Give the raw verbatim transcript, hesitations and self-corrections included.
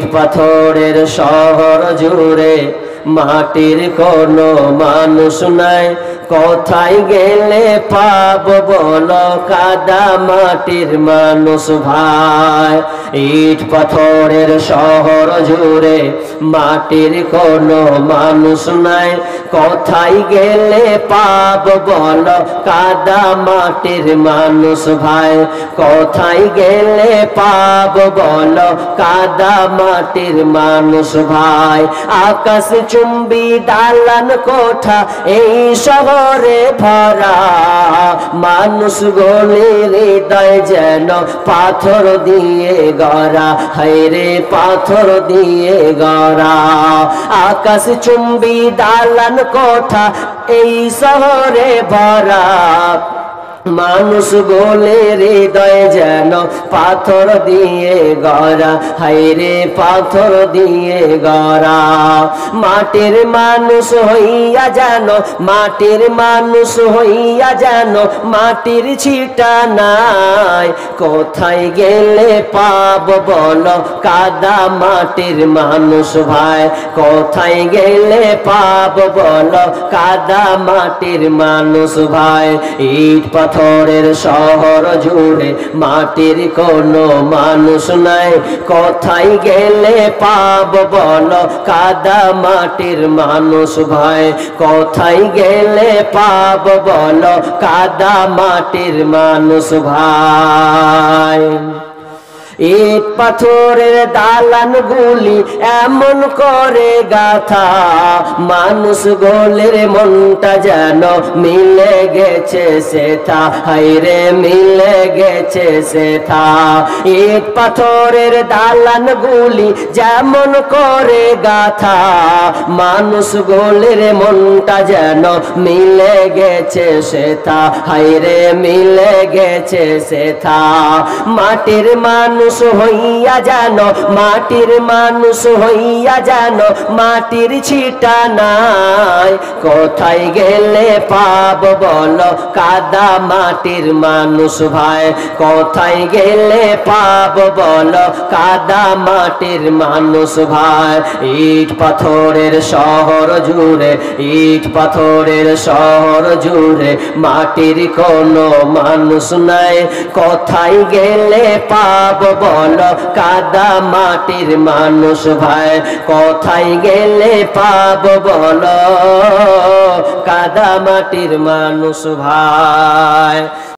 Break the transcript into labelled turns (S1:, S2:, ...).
S1: পাথরের শহর জুড়ে মাটির কোনো মানুষ নাই, কোথায় গেলে পাবো বলো কাদা মাটির মানুষ ভাই। ইট পাথরের শহর জুড়ে মাটির কোনো মানুষ নাই, কোথায় গেলে পাবো বলো কাদা মাটির মানুষ ভাই। কোথায় গেলে পাবো বলো কাদা মাটির মানুষ ভাই। আকাশ চুম্বি দালান কোঠা এই শহরে ভরা, মানুষ গলির হৃদয় যেন পাথর দিয়ে গড়া, হায়রে পাথর দিয়ে গড়া। আকাশ চুম্বি দালান কোঠা এই শহরে ভরা, মানুষ গলির হৃদয় যেন পাথর দিয়ে গড়া, হায়রে পাথর দিয়ে গড়া। মাটির মানুষ হইয়া যেন, মাটির মানুষ হইয়া যেন মাটির ছিটা নাই, কোথায় গেলে পাবো বলো কাদা মাটির মানুষ ভাই। কোথায় গেলে পাবো বলো কাদা মাটির মানুষ ভাই। ইট পাথরের শহর জুড়ে মাটির কোনো মানুষ নাই, কোথায় গেলে পাবো বলো কাদা মাটির মানুষ ভাই। কোথায় গেলে পাবো বলো কাদা মাটির মানুষ ভাই। ইট পাথরের দালান গুলি এমন করে গাথা, মানুষ গলির মনটা যেন মিলে গেছে সেথা, হায়রে মিলে গেছে সেথা। ইট পাথরের দালান গুলি যেমন করে গাথা, মানুষ গলির মনটা যেন মিলে গেছে সেথা, হায়রে মিলে গেছে সেথা। মাটির মানুষ হইয়া যেন, মাটির মানুষ হইয়া যেন মাটির ছিটা নাই, কোথায় গেলে পাবো বলো কাদা মাটির মানুষ ভাই। কোথায় গেলে পাবো বলো কাদা মাটির মানুষ ভাই। ইট পাথরের শহর জুড়ে, ইট পাথরের শহর জুড়ে মাটির কোনো মানুষ নাই, কোথায় গেলে পাবো বলো কাদা মাটির মানুষ ভাই। কোথায় গেলে পাবো বলো কাদা মাটির মানুষ ভাই।